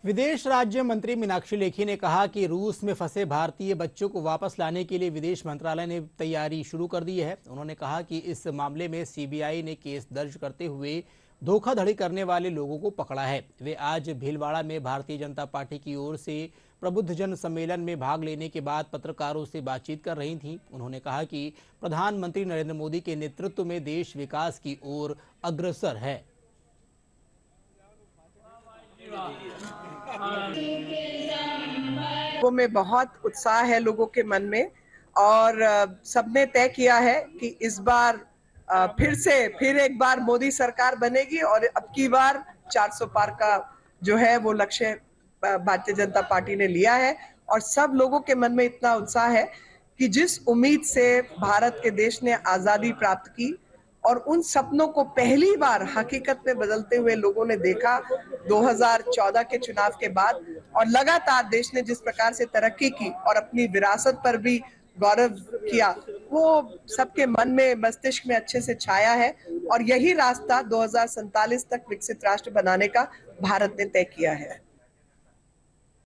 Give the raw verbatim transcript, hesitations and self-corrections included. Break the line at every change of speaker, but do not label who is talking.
विदेश राज्य मंत्री मीनाक्षी लेखी ने कहा कि रूस में फंसे भारतीय बच्चों को वापस लाने के लिए विदेश मंत्रालय ने तैयारी शुरू कर दी है। उन्होंने कहा कि इस मामले में सीबीआई ने केस दर्ज करते हुए धोखाधड़ी करने वाले लोगों को पकड़ा है। वे आज भीलवाड़ा में भारतीय जनता पार्टी की ओर से प्रबुद्धजन सम्मेलन में भाग लेने के बाद पत्रकारों से बातचीत कर रही थीं। उन्होंने कहा कि प्रधानमंत्री नरेंद्र मोदी के नेतृत्व में देश विकास की ओर अग्रसर है।
वो में बहुत उत्साह है लोगों के मन में और सबने तय किया है कि इस बार फिर से फिर एक बार मोदी सरकार बनेगी और अब की बार चार सौ पार का जो है वो लक्ष्य भारतीय जनता पार्टी ने लिया है। और सब लोगों के मन में इतना उत्साह है कि जिस उम्मीद से भारत के देश ने आजादी प्राप्त की और उन सपनों को पहली बार हकीकत में बदलते हुए लोगों ने देखा दो हज़ार चौदह के चुनाव के बाद, और लगातार देश ने जिस प्रकार से तरक्की की और अपनी विरासत पर भी गौरव किया, वो सबके मन में मस्तिष्क में अच्छे से छाया है। और यही रास्ता दो हज़ार सैंतालीस तक विकसित राष्ट्र बनाने का भारत ने तय किया है।